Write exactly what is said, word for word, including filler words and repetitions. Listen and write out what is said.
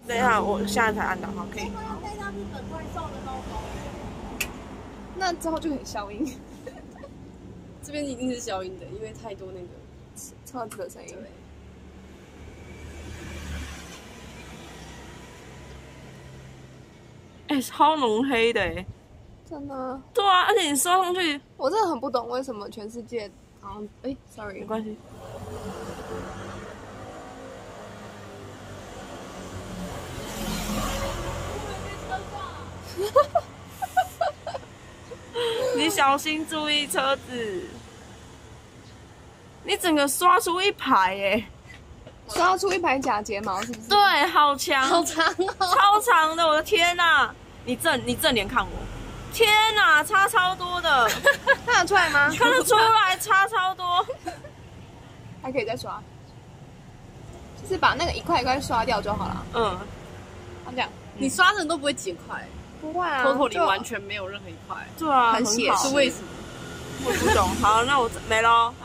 等一下，我现在才按到，好，可以。 那之后就可以消音。 这边一定是消音的，因为太多那个车子的声音。 哎、欸，超浓黑的哎、欸， 真的。 对啊，而且你刷上去， 我真的很不懂为什么全世界好像哎 ，sorry， 没关系。你小心注意车子，你整个刷出一排耶、欸， 刷出一排假睫毛是不是？ 对，好强， 好长哦， 超长的，我的天哪、啊！你正你正脸看我，天哪、啊，差超多的， 看得出来吗？ 看得出来，差超多， 还可以再刷，就是把那个一块一块刷掉就好了。 嗯， 这样， 你刷的都不会结块。 不会啊 ，Toto 里完全没有任何一块， 对啊， 很写好是为什么？ 我不懂。好，那我没咯。